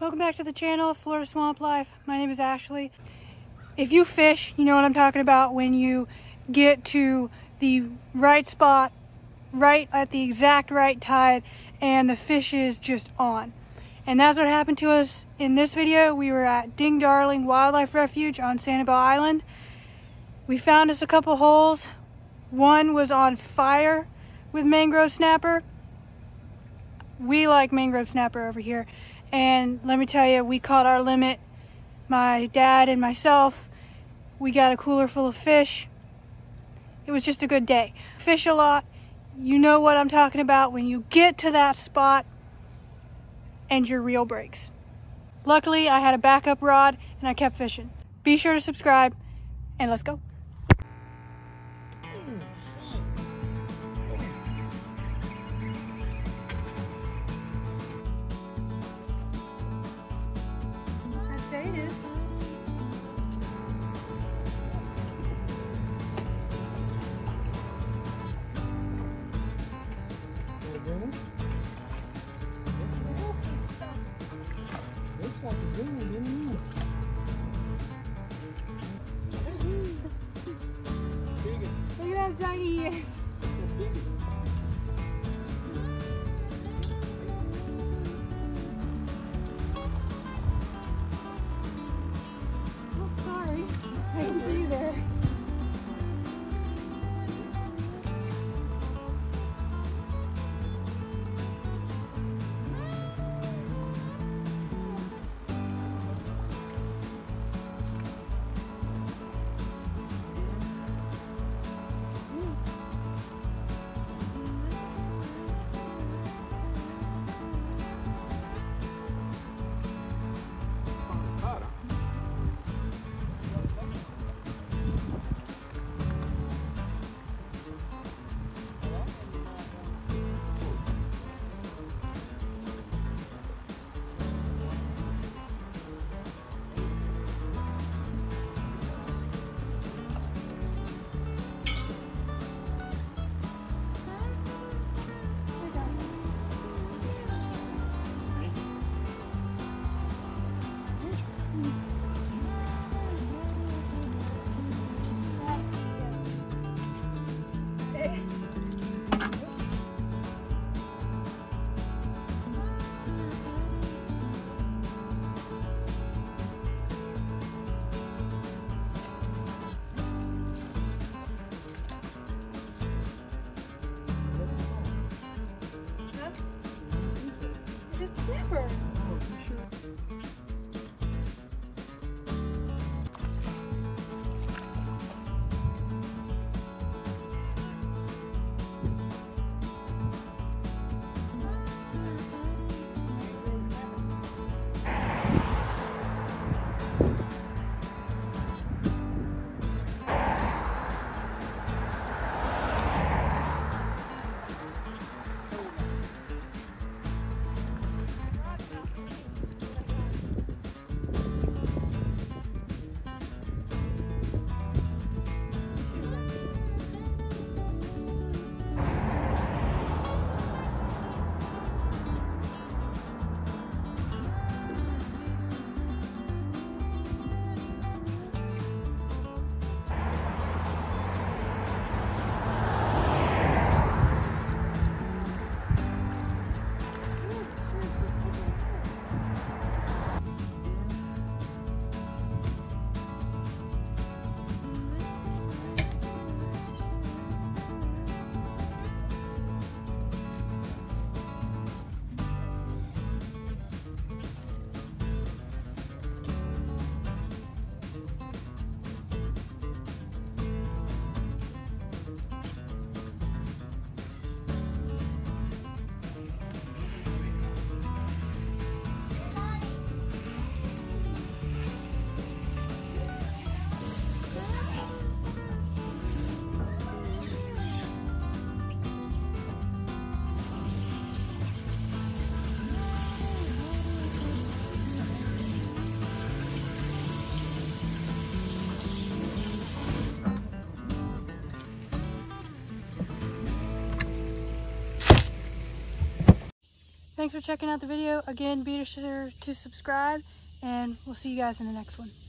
Welcome back to the channel, Florida Swamp Life. My name is Ashley. If you fish, you know what I'm talking about when you get to the right spot, right at the exact right tide, and the fish is just on. And that's what happened to us in this video. We were at Ding Darling Wildlife Refuge on Sanibel Island. We found us a couple holes. One was on fire with mangrove snapper. We like mangrove snapper over here. And let me tell you, we caught our limit. My dad and myself, we got a cooler full of fish. It was just a good day. Fish a lot. You know what I'm talking about when you get to that spot and your reel breaks. Luckily, I had a backup rod and I kept fishing. Be sure to subscribe and let's go. I'd say it is. Look at how tiny he is. Oh, sorry. I didn't see you there. Snapper. Thanks for checking out the video. Again, be sure to subscribe, and we'll see you guys in the next one.